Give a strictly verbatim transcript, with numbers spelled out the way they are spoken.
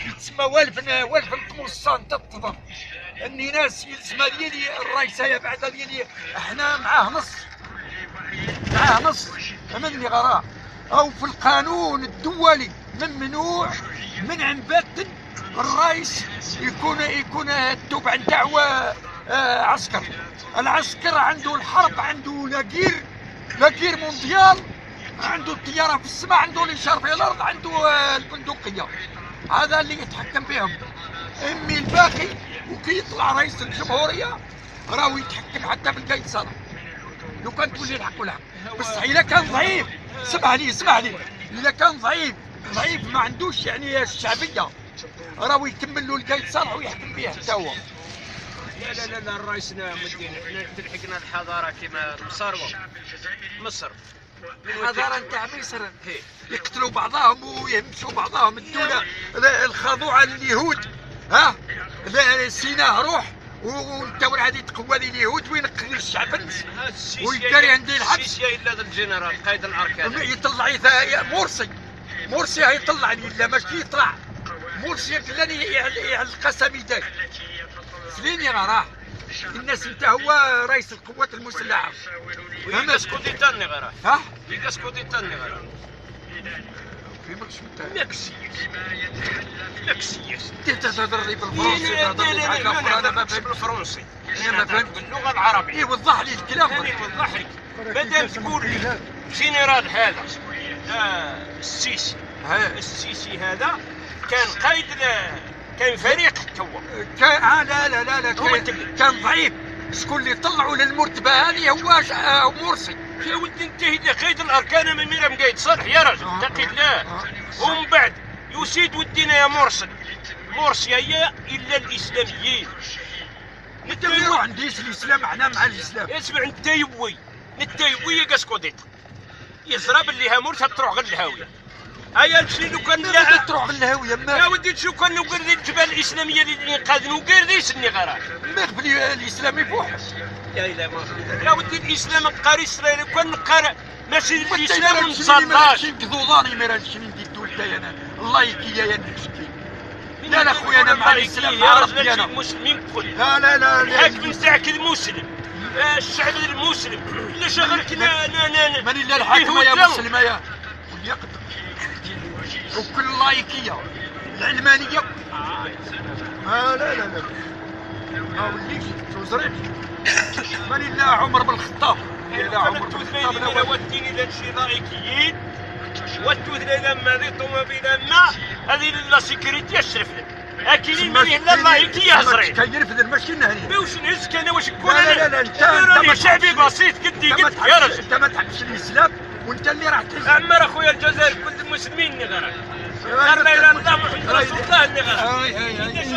يتسمى والف والف القمصان تتضر اني ناس يسمى ديالي الرئيس هيا بعد ديالي احنا معاه نص معاه نص فهمني غراه او في القانون الدولي ممنوع منع باتا الرئيس يكون يكون التوب عن دعوة آه عسكر. العسكر عنده الحرب، عنده لاكير لاكير مونديال، عنده الطيارة في السماء، عنده الإشارة في الأرض، عنده آه البندقية. هذا اللي يتحكم فيهم. امي الباقي وكي يطلع رئيس الجمهورية راهو يتحكم حتى في القيصر. لو كان تولي الحق والحق بصح إذا كان ضعيف اسمح لي اسمح لي إذا كان ضعيف ضعيف ما عندوش يعني الشعبية راهو يكمل له القيصر ويحكم فيه حتى هو. لا لا لا, لا الرئيسنا مدينا احنا تلحقنا الحضاره كما المصاروه مصر الحضاره نتاع مصر يقتلوا بعضهم ويهمشوا بعضهم. الدوله الخضوعه لليهود ها سيناء روح وانت غادي تقوى لي اليهود وينقل الشعب ويداري عندي الحبس. السيسي الا الجنرال قائد الاركان يطلع مرسي مرسي هيطلعني الا ماشي يطلع مرسي يقلني يعلق سميداك سليني راه الناس انت هو رئيس القوات المسلحه ويقاس كودي تاني غير ها يقاس كودي تاني غير في ماكش ماكسي ماكسي انت تهضر لي بالفرنسي تهضر لي معاك انا ما فهمتش بالفرنسي انا ما فهمتش باللغه العربيه. اي وضح لي الكلام انا نوضح لك مادام تقول لي جنرال هذا آه السيسي السيسي هذا كان قائد كان فريق توا كان آه لا لا لا لا كان, كان ضعيف. شكون اللي طلعوا للمرتبه هذه هو آه مرسي. يا ولدي انتهي قائد الاركان من ميرام قايد صالح يا رجل اتقي الله. ومن بعد يسيد ودينا يا مرسل مرسي هي الا الاسلاميين. نتاوي عنديش الاسلام احنا مع الاسلام. اسمع نتايوي نتايوي كاسكوديت يزرب اللي هامورتها تروح غير الهاويه. هيا نمشي لو كان لا تروح غير الهاويه ما يا ودي تشوف كان نقول لي الجبال الاسلاميه اللي نقادن وقال لي سني غير ما قبلي الاسلام يفوح. يا اله ما يا ودي الاسلام قاري اسرائيل كان قاري ماشي الاسلام ما نصلاش كذوضاني ما رانيش ندي الدولتي انا الله يكيا يا مسكين. لا لا خويا انا مع الاسلام يا رجل انا المسلمين كل لا لا لا الحاكم نتاعك المسلم الشعب المسلم اللي شغلك لا لا لا من الا الحاكم يا مسلم يا واليقظه وكل لايكيه العلمانيه آه لا لا لا ما وليش شو زريت من الا عمر بن الخطاب لا عمر بن الخطاب لا وديني لا شي لايكيين والتوث لا ما ذي طوموبيل ما هذه لا سيكوريتي الشرف لك اكيد ما لا لايكيه هزرين كيرف ذا المشي النهري واش نهزك انا واش نكون لا لا لا انت انت شعبي بسيط قدي قد يا رجل انت ما تحبش الاسلام وانت اللي راح تهز. عمر اخويا الجزائر كل المسلمين اللي غير غير لا اله الا الله محمد رسول الله اللي غير